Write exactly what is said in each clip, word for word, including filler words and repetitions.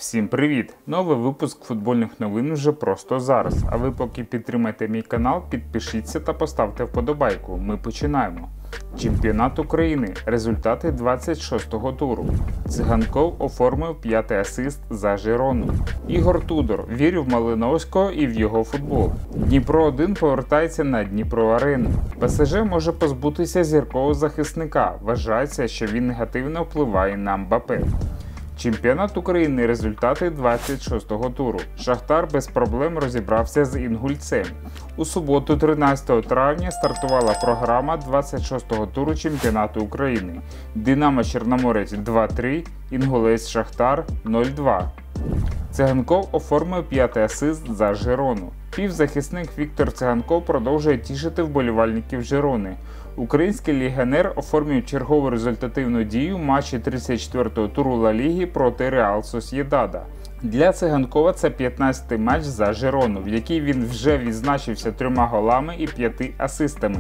Всім привіт! Новий випуск футбольних новин вже просто зараз. А ви поки підтримайте мій канал, підпишіться та поставте вподобайку. Ми починаємо. Чемпіонат України. Результати двадцять шостого туру. Циганков оформив п'ятий асист за Жирону. Ігор Тудор вірив в Малиновського і в його футбол. Дніпро один повертається на Дніпро-арену. ПСЖ може позбутися зіркового захисника. Вважається, що він негативно впливає на Мбаппе. Чемпіонат України. Результати двадцять шостого туру. Шахтар без проблем розібрався з Інгульцем. У суботу, тринадцятого травня, стартувала програма двадцять шостого туру Чемпіонату України. Динамо Чорноморець два три, Інгулець Шахтар нуль два. Циганков оформив п'ятий асист за Жирону. Півзахисник Віктор Циганков продовжує тішити вболівальників Жирони. Український легіонер оформив чергову результативну дію в матчі тридцять четвертого туру Ла Ліги проти Реал Сосєдада. Для Циганкова це п'ятнадцятий матч за Жирону, в якій він вже відзначився трьома голами і п'яти асистами.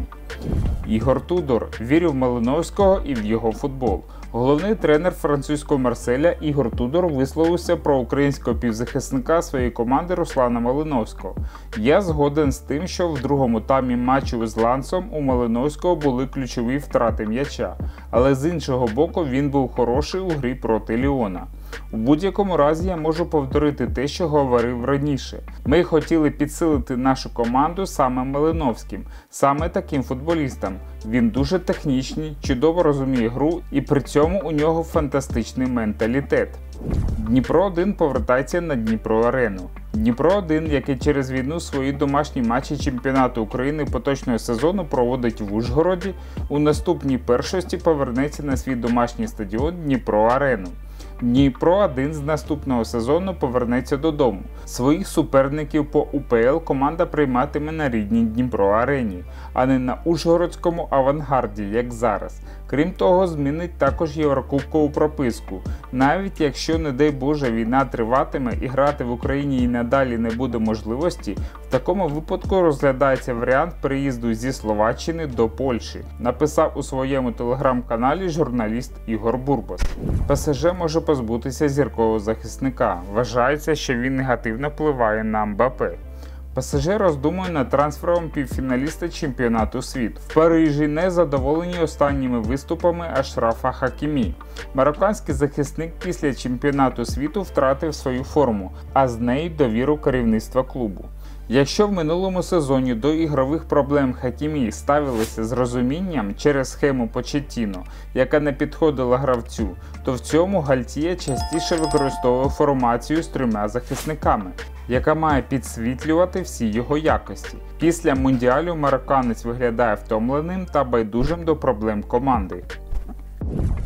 Ігор Тудор вірив в Малиновського і в його футбол. Головний тренер французького Марселя Ігор Тудор висловився про українського півзахисника своєї команди Руслана Малиновського. «Я згоден з тим, що в другому таймі матчу з Лансом у Малиновського були ключові втрати м'яча, але з іншого боку він був хороший у грі проти Ліона. У будь-якому разі я можу повторити те, що говорив раніше. Ми хотіли підсилити нашу команду саме Малиновським, саме таким футболістом. Він дуже технічний, чудово розуміє гру і при цьому у нього фантастичний менталітет». Дніпро один повертається на Дніпро-арену. Дніпро один, який через війну свої домашні матчі Чемпіонату України поточного сезону проводить в Ужгороді, у наступній першості повернеться на свій домашній стадіон Дніпро-арену. Дніпро один з наступного сезону повернеться додому. Своїх суперників по У Пе Ел команда прийматиме на рідній Дніпро-арені, а не на Ужгородському Авангарді, як зараз. Крім того, змінить також єврокубкову прописку. Навіть якщо, не дай Боже, війна триватиме і грати в Україні і надалі не буде можливості, в такому випадку розглядається варіант переїзду зі Словаччини до Польщі, написав у своєму телеграм-каналі журналіст Ігор Бурбас. ПСЖ може позбутися зіркового захисника. Вважається, що він негативно впливає на Мбаппе. ПСЖ роздумує над трансфером півфіналіста чемпіонату світу. В Парижі не задоволені останніми виступами Ашрафа Хакімі. Марокканський захисник після чемпіонату світу втратив свою форму, а з нею довіру керівництва клубу. Якщо в минулому сезоні до ігрових проблем Хакімі ставилися з розумінням через схему Почеттіно, яка не підходила гравцю, то в цьому Гальтіє частіше використовує формацію з трьома захисниками, яка має підсвітлювати всі його якості. Після Мундіалю марокканець виглядає втомленим та байдужим до проблем команди.